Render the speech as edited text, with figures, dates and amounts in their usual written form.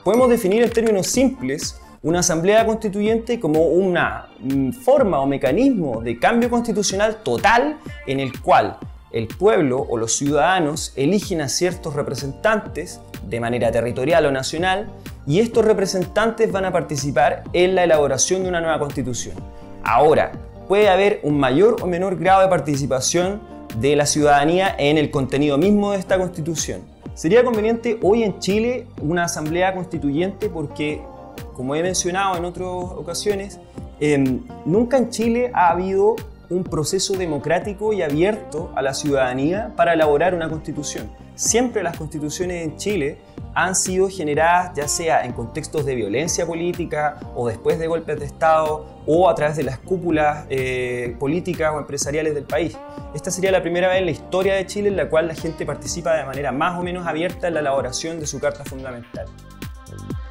Podemos definir en términos simples una asamblea constituyente como una forma o mecanismo de cambio constitucional total en el cual el pueblo o los ciudadanos eligen a ciertos representantes de manera territorial o nacional y estos representantes van a participar en la elaboración de una nueva constitución. Ahora, puede haber un mayor o menor grado de participación de la ciudadanía en el contenido mismo de esta constitución. Sería conveniente hoy en Chile una asamblea constituyente porque, como he mencionado en otras ocasiones, nunca en Chile ha habido un proceso democrático y abierto a la ciudadanía para elaborar una constitución. Siempre las constituciones en Chile han sido generadas ya sea en contextos de violencia política o después de golpes de Estado o a través de las cúpulas políticas o empresariales del país. Esta sería la primera vez en la historia de Chile en la cual la gente participa de manera más o menos abierta en la elaboración de su carta fundamental.